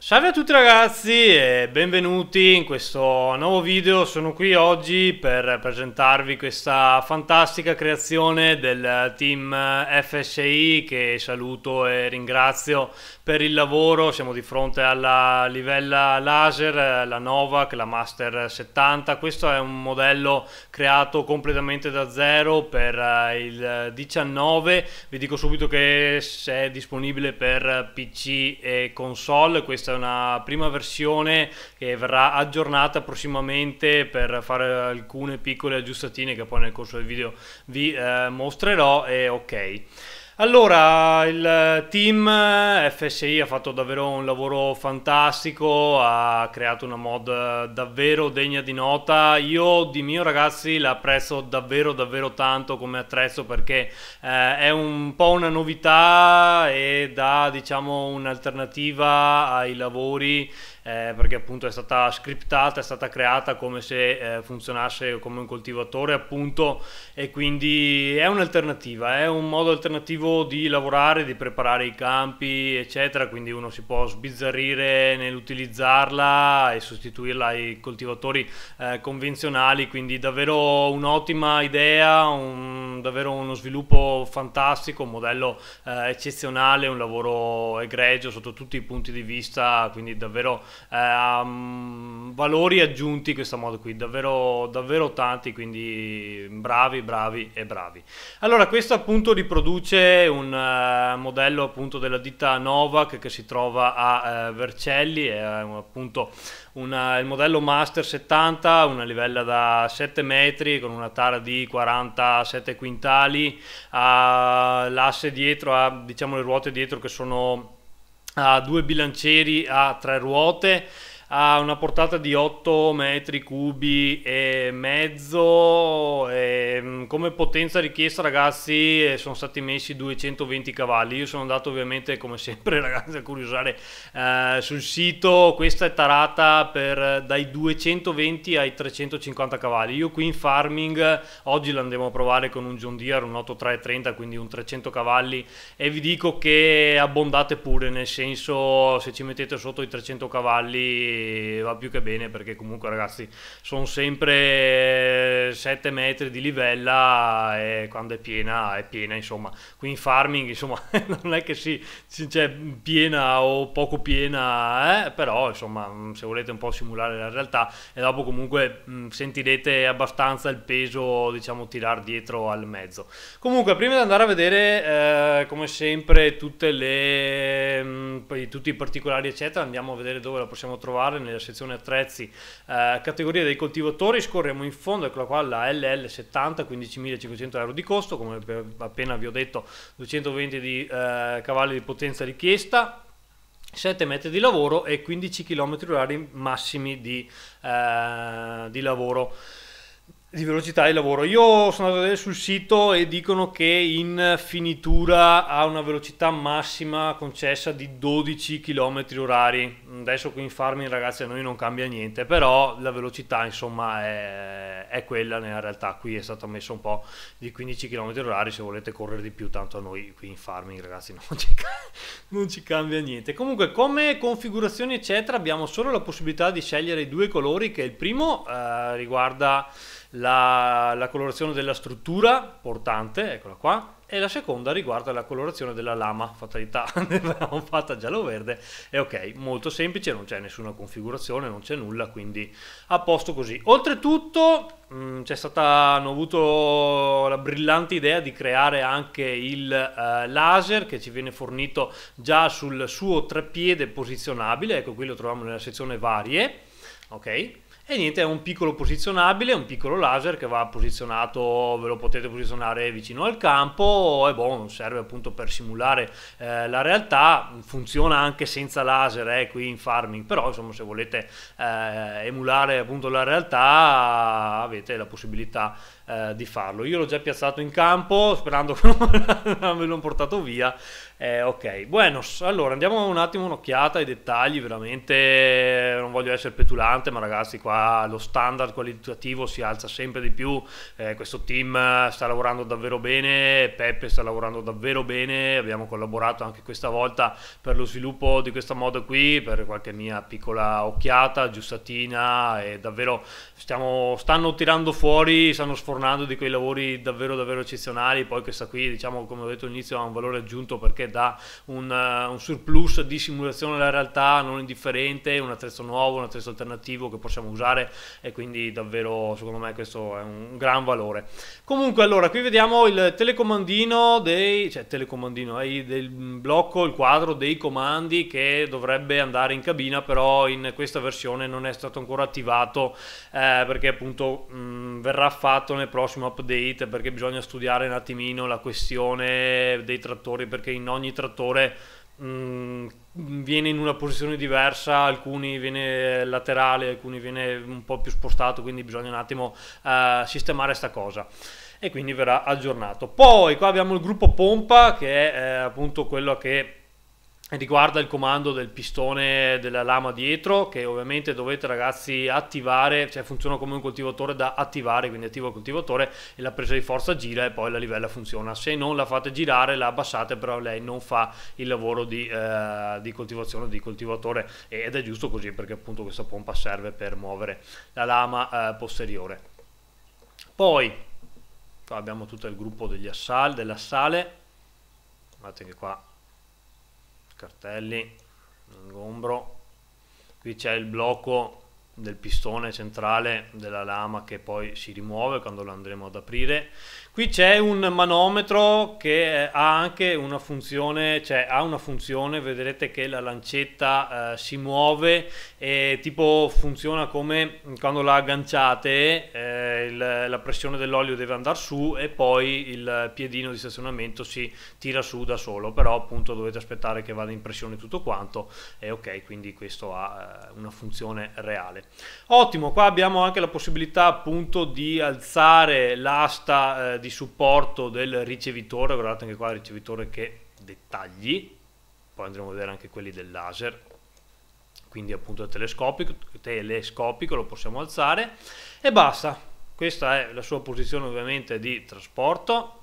Salve a tutti ragazzi e benvenuti in questo nuovo video. Sono qui oggi per presentarvi questa fantastica creazione del team FSI che saluto e ringrazio per il lavoro. Siamo di fronte alla livella laser, la Novak, la Master 70. Questo è un modello creato completamente da zero per il 19. Vi dico subito che è disponibile per PC e console. Questa è una prima versione che verrà aggiornata prossimamente per fare alcune piccole aggiustatine che poi nel corso del video vi mostrerò. E ok, allora, il team FSI ha fatto davvero un lavoro fantastico, ha creato una mod davvero degna di nota. Io di mio ragazzi la apprezzo davvero tanto come attrezzo perché è un po' una novità e dà, diciamo, un'alternativa ai lavori, perché appunto è stata scriptata, è stata creata come se funzionasse come un coltivatore appunto, e quindi è un'alternativa, è un modo alternativo di lavorare, di preparare i campi eccetera, quindi uno si può sbizzarrire nell'utilizzarla e sostituirla ai coltivatori convenzionali, quindi davvero un'ottima idea, davvero uno sviluppo fantastico, un modello eccezionale, un lavoro egregio sotto tutti i punti di vista, quindi davvero valori aggiunti questa moda qui, davvero tanti, quindi bravi. Allora, questo appunto riproduce un modello appunto della ditta Novak che si trova a Vercelli, è appunto il modello Master 70, una livella da 7 metri con una tara di 47 quintali, ha l'asse dietro, ha diciamo le ruote dietro che sono ha due bilancieri a tre ruote, ha una portata di 8 metri cubi e mezzo, e come potenza richiesta ragazzi sono stati messi 220 cavalli. Io sono andato ovviamente come sempre ragazzi a curiosare sul sito. Questa è tarata dai 220 ai 350 cavalli. Io qui in farming oggi l'andiamo a provare con un John Deere, un 8330, quindi un 300 cavalli, e vi dico che abbondate pure, nel senso, se ci mettete sotto i 300 cavalli va più che bene, perché comunque ragazzi sono sempre 7 metri di livella e quando è piena insomma. Qui in farming insomma non è che c'è piena o poco piena, però insomma se volete un po' simulare la realtà, e dopo comunque sentirete abbastanza il peso, diciamo, tirar dietro al mezzo. Comunque, prima di andare a vedere come sempre tutti i particolari eccetera, andiamo a vedere dove la possiamo trovare. Nella sezione attrezzi, categoria dei coltivatori, scorriamo in fondo, eccola qua, la LL70, 15.500 euro di costo, come appena vi ho detto, 220 di cavalli di potenza richiesta, 7 metri di lavoro e 15 km orari massimi di lavoro, di velocità di lavoro. Io sono andato a vedere sul sito e dicono che in finitura ha una velocità massima concessa di 12 km orari. Adesso qui in farming ragazzi a noi non cambia niente, però la velocità insomma è quella nella realtà. Qui è stato messo un po' di 15 km orari se volete correre di più, tanto a noi qui in farming ragazzi non ci cambia niente. Comunque, come configurazioni eccetera abbiamo solo la possibilità di scegliere i due colori, che il primo riguarda la colorazione della struttura portante, eccola qua, e la seconda riguarda la colorazione della lama, fatalità, ne avevamo fatta giallo-verde, e ok, molto semplice, non c'è nessuna configurazione, non c'è nulla, quindi a posto così. Oltretutto hanno avuto la brillante idea di creare anche il laser, che ci viene fornito già sul suo treppiede posizionabile, ecco qui lo troviamo nella sezione varie, ok? E niente, è un piccolo posizionabile, un piccolo laser che va posizionato, ve lo potete posizionare vicino al campo, e boh, serve appunto per simulare la realtà. Funziona anche senza laser qui in farming, però insomma se volete emulare appunto la realtà avete la possibilità di farlo. Io l'ho già piazzato in campo sperando che non me l'ho portato via. Ok, buenos. Allora andiamo un attimo un'occhiata ai dettagli, veramente non voglio essere petulante, ma ragazzi qua qua lo standard qualitativo si alza sempre di più. Questo team sta lavorando davvero bene, Peppe sta lavorando davvero bene, abbiamo collaborato anche questa volta per lo sviluppo di questa moda qui, per qualche mia piccola occhiata, aggiustatina, e davvero stanno tirando fuori, stanno sfornando di quei lavori davvero davvero eccezionali. Poi questa qui, diciamo, come ho detto all'inizio, ha un valore aggiunto perché dà un surplus di simulazione della realtà non indifferente, un attrezzo nuovo, un attrezzo alternativo che possiamo usare, e quindi davvero secondo me questo è un gran valore. Comunque, allora, qui vediamo il telecomandino del blocco, il quadro dei comandi che dovrebbe andare in cabina, però in questa versione non è stato ancora attivato, perché appunto verrà fatto nel prossimo update, perché bisogna studiare un attimino la questione dei trattori, perché in ogni trattore viene in una posizione diversa, alcuni viene laterale, alcuni viene un po' più spostato, quindi bisogna un attimo sistemare sta cosa, e quindi verrà aggiornato. Poi qua abbiamo il gruppo pompa, che è appunto quello che riguarda il comando del pistone della lama dietro, che ovviamente dovete, ragazzi, attivare, cioè funziona come un coltivatore da attivare, quindi attivo il coltivatore e la presa di forza gira e poi la livella funziona. Se non la fate girare, la abbassate, però lei non fa il lavoro di coltivazione di coltivatore, ed è giusto così, perché appunto questa pompa serve per muovere la lama posteriore. Poi qua abbiamo tutto il gruppo dell'assale, guardate che qua cartelli, ingombro, qui c'è il blocco del pistone centrale della lama che poi si rimuove quando lo andremo ad aprire. Qui c'è un manometro che ha anche una funzione, vedrete che la lancetta si muove e tipo funziona come quando la agganciate, la pressione dell'olio deve andare su e poi il piedino di stazionamento si tira su da solo, però appunto dovete aspettare che vada in pressione tutto quanto, e ok, quindi questo ha una funzione reale. Ottimo, qua abbiamo anche la possibilità appunto di alzare l'asta di supporto del ricevitore. Guardate anche qua il ricevitore, che dettagli. Poi andremo a vedere anche quelli del laser, quindi appunto telescopico lo possiamo alzare, e basta. Questa è la sua posizione ovviamente di trasporto.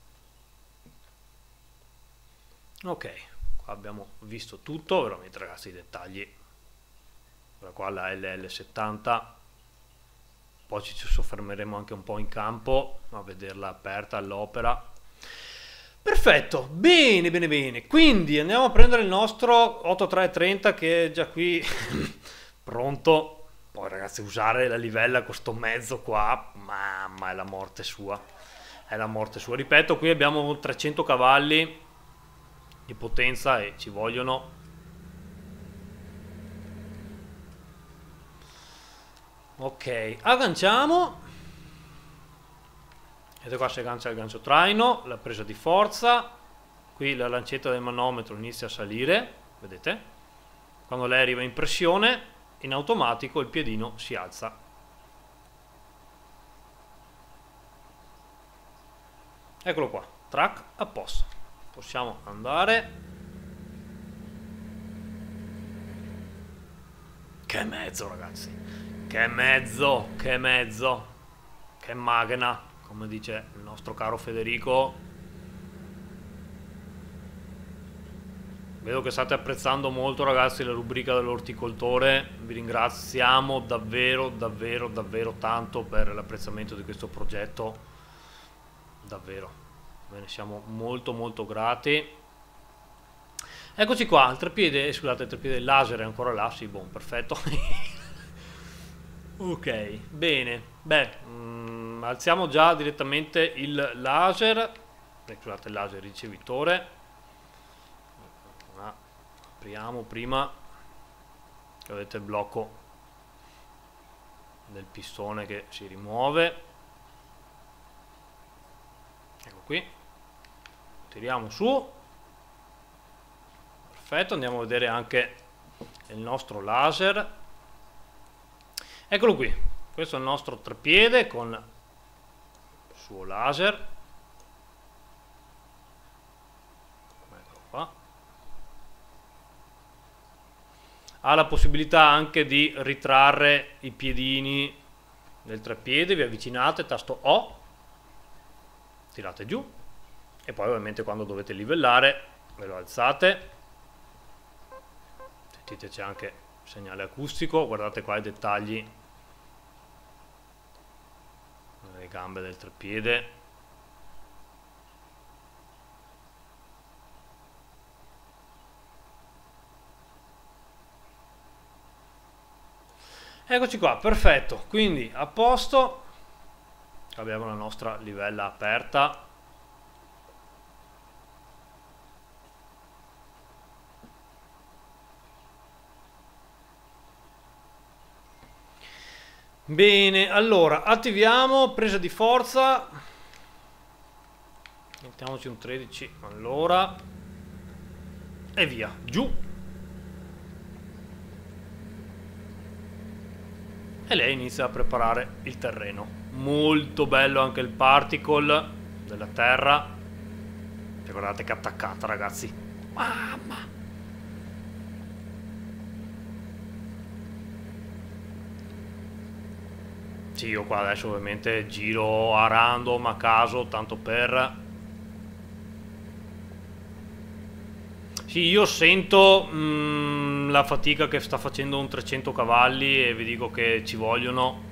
Ok, qua abbiamo visto tutto, veramente, ragazzi, i dettagli. Qua la LL70, poi ci soffermeremo anche un po' in campo a vederla aperta all'opera. Perfetto, bene bene bene, quindi andiamo a prendere il nostro 8330 che è già qui pronto. Poi, ragazzi, usare la livella con sto mezzo qua, mamma, è la morte sua, è la morte sua. Ripeto, qui abbiamo 300 cavalli di potenza e ci vogliono. Ok, agganciamo, vedete qua si aggancia il gancio traino, la presa di forza, qui la lancetta del manometro inizia a salire, vedete? Quando lei arriva in pressione, in automatico il piedino si alza. Eccolo qua, track a posto, possiamo andare. Che mezzo, ragazzi! Che mezzo, che mezzo, che magna, come dice il nostro caro Federico. Vedo che state apprezzando molto, ragazzi, la rubrica dell'orticoltore. Vi ringraziamo davvero, davvero, davvero tanto per l'apprezzamento di questo progetto. Davvero, ve ne siamo molto molto grati. Eccoci qua, il treppiede, scusate, il treppiede laser è ancora là, sì, buon, perfetto. Ok, bene, beh, alziamo già direttamente il laser, scusate, il laser ricevitore, ma apriamo prima, che vedete il blocco del pistone che si rimuove, ecco qui, tiriamo su, perfetto, andiamo a vedere anche il nostro laser. Eccolo qui, questo è il nostro treppiede con il suo laser. Eccolo qua. ha la possibilità anche di ritrarre i piedini del treppiede, vi avvicinate, tasto O, tirate giù e poi ovviamente quando dovete livellare ve lo alzate. Sentite, c'è anche segnale acustico, guardate qua i dettagli nelle gambe del treppiede. Eccoci qua, perfetto, quindi a posto, abbiamo la nostra livella aperta. Bene, allora attiviamo presa di forza, mettiamoci un 13 all'ora e via, giù. E lei inizia a preparare il terreno. Molto bello anche il particle della terra. E guardate che attaccata, ragazzi. Mamma! Sì, io qua adesso ovviamente giro a random, a caso, tanto per... Sì, io sento la fatica che sta facendo un 300 cavalli e vi dico che ci vogliono.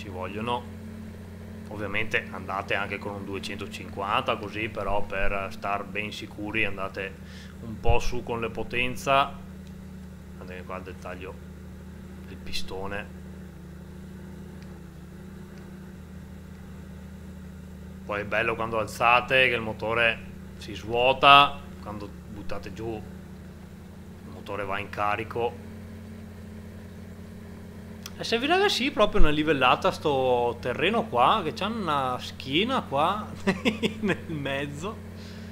Ovviamente andate anche con un 250 così, però per star ben sicuri andate un po' su con le potenza. Guardate qua il dettaglio del pistone. Poi è bello quando alzate che il motore si svuota, quando buttate giù il motore va in carico. E servirà sì proprio una livellata sto terreno qua, che c'ha una schiena qua nel mezzo.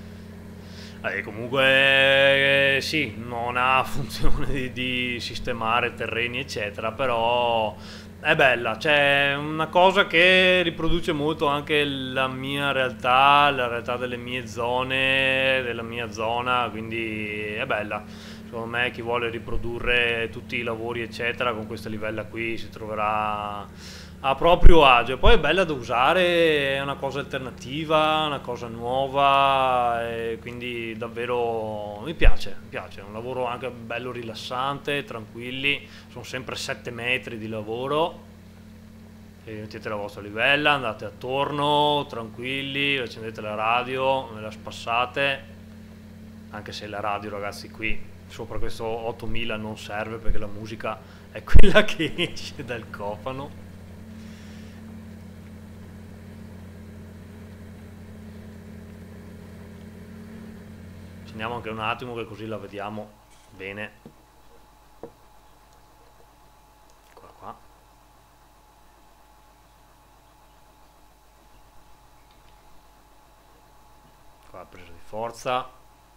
Comunque sì, non ha funzione di sistemare terreni eccetera, però è bella, c'è una cosa che riproduce molto anche la mia realtà, la realtà delle mie zone, della mia zona, quindi è bella. Secondo me chi vuole riprodurre tutti i lavori eccetera con questa livella qui si troverà a proprio agio. E poi è bella da usare, è una cosa alternativa, una cosa nuova, e quindi davvero mi piace, è un lavoro anche bello rilassante, tranquilli, sono sempre 7 metri di lavoro. E mettete la vostra livella, andate attorno, tranquilli, accendete la radio, me la spassate, anche se la radio, ragazzi, qui sopra questo 8000 non serve perché la musica è quella che esce dal cofano. Accendiamo anche un attimo che così la vediamo bene. Eccola qua. Qua presa di forza.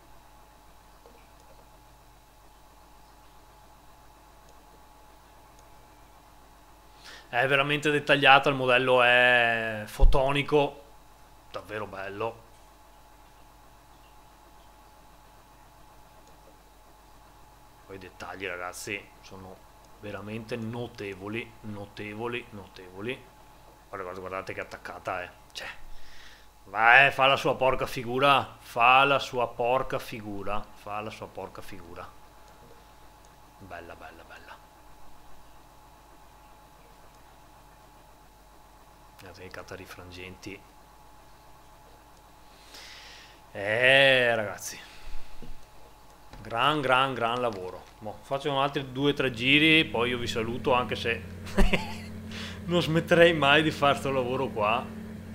È veramente dettagliata, il modello è fotonico, davvero bello. Poi i dettagli, ragazzi, sono veramente notevoli. Guardate che attaccata è. Cioè, vai, fa la sua porca figura. Bella. Guardate che cattari frangenti. Ragazzi, gran lavoro. Faccio altri 2-3 giri, poi io vi saluto, anche se non smetterei mai di fare sto lavoro qua.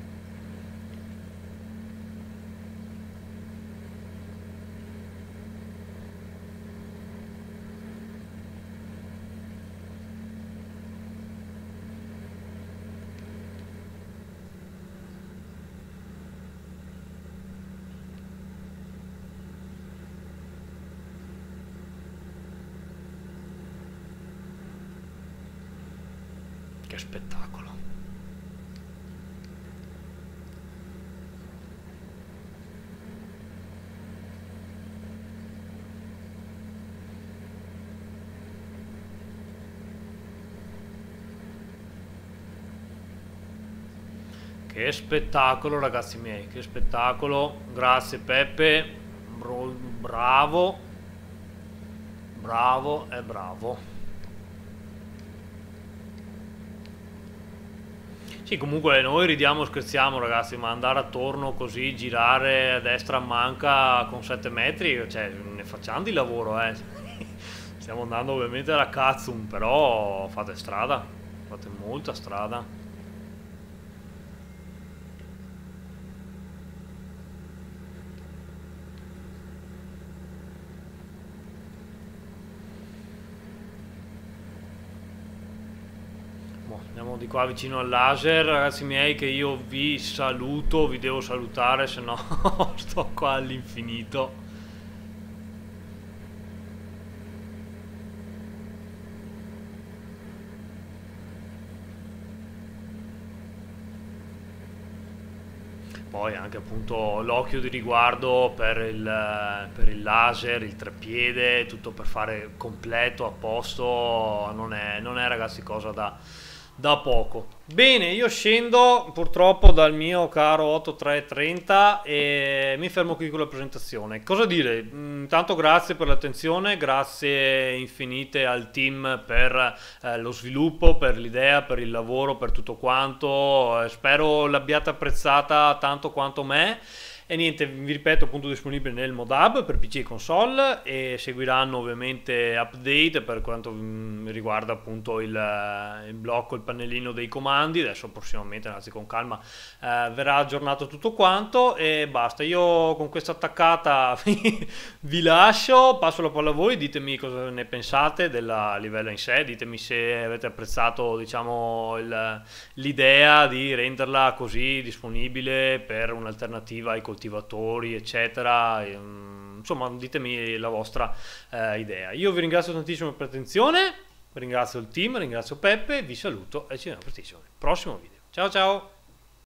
Che spettacolo. Che spettacolo ragazzi miei, che spettacolo, grazie Peppe, bravo, bravo e bravo. Sì, comunque noi ridiamo, scherziamo ragazzi, ma andare attorno così, girare a destra a manca con 7 metri, cioè ne facciamo di lavoro, eh. Stiamo andando ovviamente alla Katsum, però fate strada, fate molta strada. Boh, andiamo di qua vicino al laser, ragazzi miei, che io vi saluto, vi devo salutare, se no sto qua all'infinito. Poi anche appunto l'occhio di riguardo per il laser, il treppiede, tutto per fare completo, a posto, non è ragazzi cosa da poco. Bene, io scendo purtroppo dal mio caro 8330 e mi fermo qui con la presentazione. Cosa dire? Intanto grazie per l'attenzione, grazie infinite al team per lo sviluppo, per l'idea, per il lavoro, per tutto quanto. Spero l'abbiate apprezzata tanto quanto me. E niente, vi ripeto, appunto disponibile nel Modab per PC e console e seguiranno ovviamente update per quanto riguarda appunto il blocco, il pannellino dei comandi. Adesso prossimamente, anzi con calma, verrà aggiornato tutto quanto e basta. Io con questa attaccata vi lascio, passo la palla a voi, ditemi cosa ne pensate della livella in sé, ditemi se avete apprezzato diciamo l'idea di renderla così disponibile per un'alternativa ai coltivatori eccetera, insomma ditemi la vostra idea. Io vi ringrazio tantissimo per l'attenzione, ringrazio il team, ringrazio Peppe, vi saluto e ci vediamo prestissimo nel prossimo video. Ciao ciao.